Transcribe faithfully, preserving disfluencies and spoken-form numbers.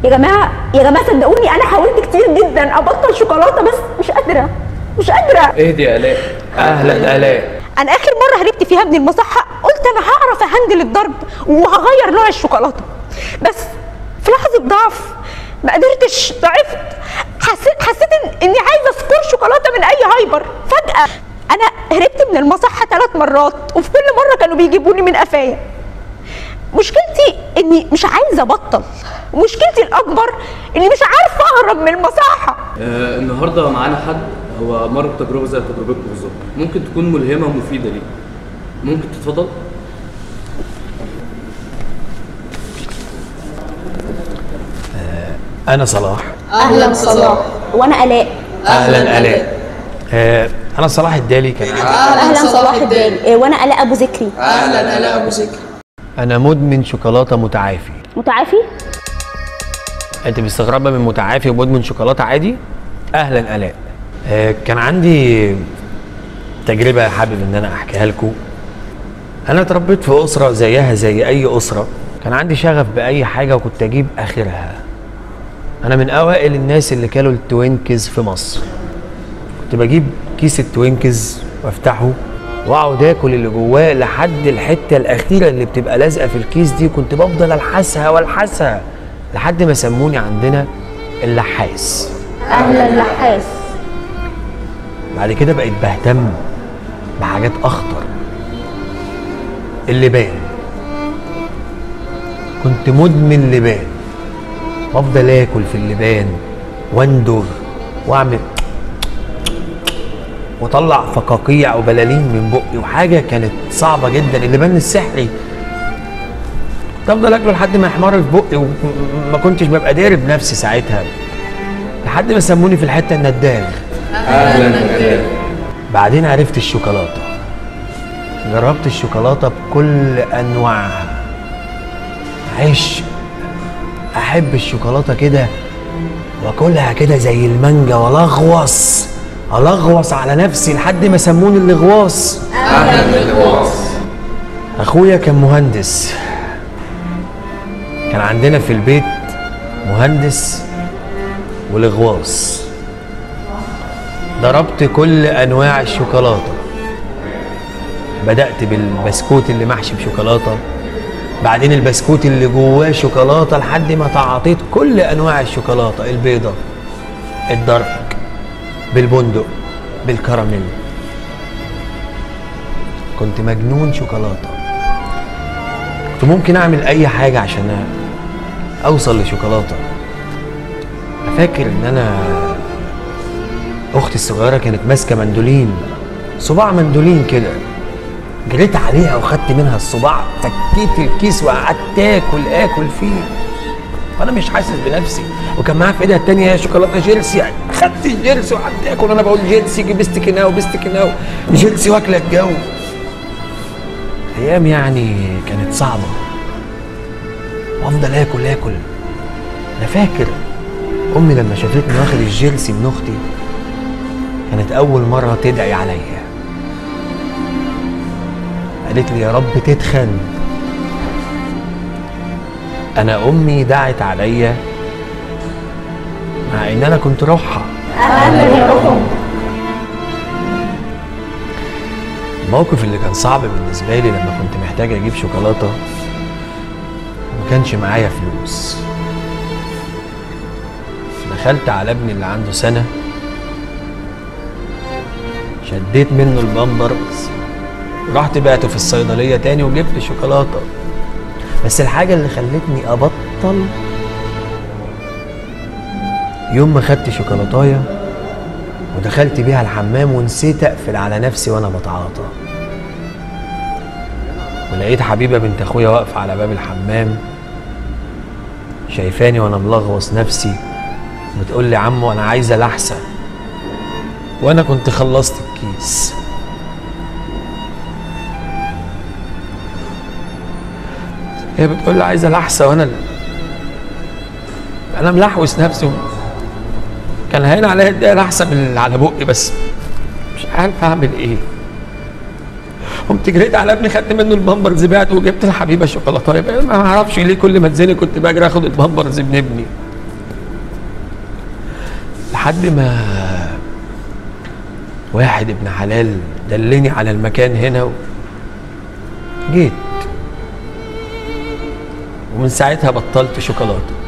يا جماعه يا جماعه صدقوني انا حاولت كتير جدا ابطل شوكولاته بس مش قادره مش قادره. اهدي يا الاء. اهلا الاء. انا اخر مره هربت فيها من المصحه قلت انا هعرف اهندل الضرب وهغير نوع الشوكولاته، بس في لحظه ضعف ما قدرتش، ضعفت، حسيت حسيت اني عايزه سكور شوكولاته من اي هايبر. فجاه انا هربت من المصحه ثلاث مرات وفي كل مره كانوا بيجيبوني من قفايا. مشكلتي اني مش عايزه ابطل، مشكلتي الاكبر اني مش عارفه اهرب من المصحه. آه النهارده معانا حد هو مر بتجربه زي تجربتكم بالظبط، ممكن تكون ملهمه ومفيده ليه. ممكن تتفضل؟ آه انا صلاح. اهلا صلاح. وانا الاء. اهلا الاء. آه انا صلاح الدالي. كان اهلا صلاح الدالي. وانا الاء ابو ذكري. اهلا الاء ابو ذكري. انا مدمن شوكولاته متعافي. متعافي؟ انت مستغربه من متعافي ومدمن شوكولاته عادي؟ اهلا الاء. آه كان عندي تجربه حابب ان انا احكيها لكم. انا اتربيت في اسره زيها زي اي اسره، كان عندي شغف باي حاجه وكنت اجيب اخرها. انا من اوائل الناس اللي كانوا التوينكز في مصر. كنت بجيب كيس التوينكز وافتحه واقعد اكل اللي جواه لحد الحته الاخيره اللي بتبقى لازقه في الكيس دي، كنت بفضل الحسها والحسها لحد ما سموني عندنا اللحاس. اهلا اللحاس. بعد كده بقيت بهتم بحاجات اخطر، اللبان. كنت مدمن لبان، بفضل اكل في اللبان واندر واعمل واطلع فقاقيع وبلالين من بقي، وحاجه كانت صعبه جدا. اللبان السحري كنت افضل اكله لحد ما يحمر في بقي وما كنتش ببقى داري بنفسي ساعتها، لحد ما سموني في الحته النداغ. اهلا. بعدين عرفت الشوكولاته، جربت الشوكولاته بكل انواعها. عيش احب الشوكولاته كده واكلها كده زي المانجا والغوص الغوص على نفسي لحد ما سموني اللغواص. اهلا اللغواص. اخويا كان مهندس، كان عندنا في البيت مهندس ولغواص. ضربت كل انواع الشوكولاته، بدات بالبسكوت اللي محشي بشوكولاته، بعدين البسكوت اللي جواه شوكولاته، لحد ما تعاطيت كل انواع الشوكولاته، البيضه، الدارك، بالبندق، بالكراميل. كنت مجنون شوكولاته، كنت ممكن اعمل اي حاجه عشان اوصل لشوكولاته. انا فاكر ان انا اختي الصغيره كانت ماسكه مندولين، صباع مندولين كده، جريت عليها وخدت منها الصباع، فكيت الكيس وقعدت اكل اكل فيه وانا مش حاسس بنفسي، وكان معاها في ايدها التانيه شوكولاته جيلسي، خدت الجيلسي وقعدت اكل وانا بقول جيلسي بستكناو بستكناو جيلسي واكله الجو. ايام يعني كانت صعبه، وافضل اكل اكل. انا فاكر امي لما شافتني واخد الجيلسي من اختي كانت اول مره تدعي عليا، قالت لي يا رب تتخن. انا امي دعت عليا مع ان انا كنت روحها. اهلا يا روحهم. الموقف اللي كان صعب بالنسبه لي لما كنت محتاج اجيب شوكولاته وما كانش معايا فلوس. دخلت على ابني اللي عنده سنه، شديت منه البامبرز، رحت بعته في الصيدليه تاني وجبت شوكولاته. بس الحاجه اللي خلتني ابطل يوم ما خدت شوكولاتايه ودخلت بيها الحمام ونسيت اقفل على نفسي وانا بتعاطى، ولقيت حبيبه بنت اخويا واقفه على باب الحمام شايفاني وانا ملغوص نفسي، بتقول لي عمو انا عايزه لحسه، وانا كنت خلصت الكيس. هي بتقول لي عايزه لحسه وانا انا ملحوس نفسي، كان هين عليا اديها لحسه من اللي على بقي بس مش عارف اعمل ايه. قمت جريت على ابني خدت منه البامبرز بعته وجبت الحبيبه شوكولاتايه. ما اعرفش ليه كل ما اتزنق كنت بجري اخد البامبرز من ابني. لحد ما واحد ابن حلال دلني على المكان هنا و... جيت، ومن ساعتها بطلت شوكولاته.